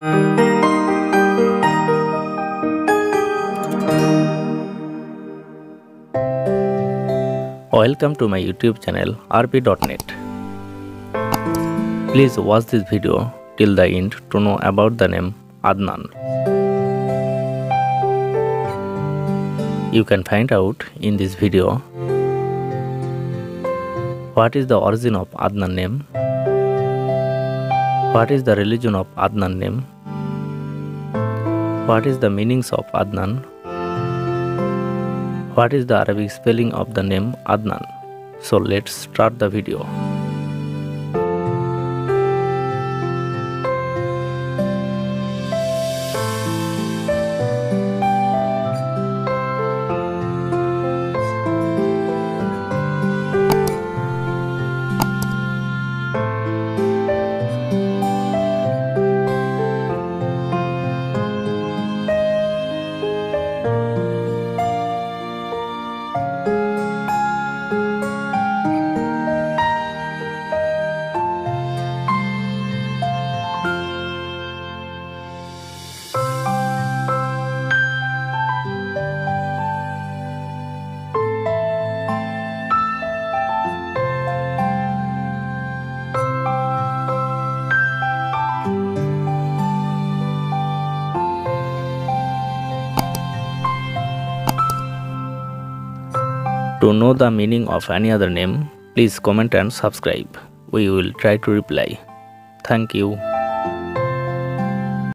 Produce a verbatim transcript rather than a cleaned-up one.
Welcome to my YouTube channel R P dot net. Please watch this video till the end to know about the name Adnan. You can find out in this video what is the origin of Adnan name, what is the religion of Adnan name, what is the meanings of Adnan, what is the Arabic spelling of the name Adnan. So let's start the video. To know the meaning of any other name, please comment and subscribe. We will try to reply. Thank you.